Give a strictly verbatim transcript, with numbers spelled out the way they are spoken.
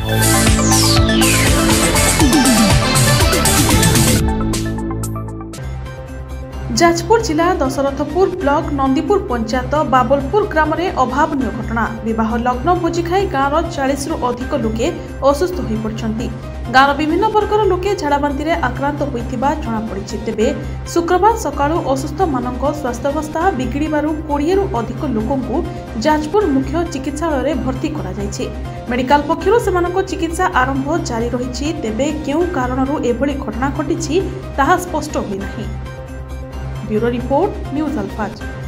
जाजपुर जिला दशरथपुर ब्लॉक नंदीपुर पंचायत बाबलपुर ग्राम में अभावनीय घटना विवाह लग्न भोजी खाई गाँव चालीस रु अधिक लोके असुस्थ हो पड़ती। गाँव विभिन्न वर्गर लोके झाड़ाबांति आक्रांत होता जमापड़ी। तेबे शुक्रवार सकाळु असुस्थ मानक स्वास्थ्यावस्था बिगिड़बारु कोड़े रु अधिक लोकंकु जाजपुर मुख्य चिकित्सालय भर्ती करा जायछि। मेडिकल पक्षरु सेमानक चिकित्सा आरंभ जारी रही। तेबे केउ कारणरु एभली घटना घटिछि ताहा स्पष्ट होई नाही। ब्यूरो रिपोर्ट न्यूज अल्फाज।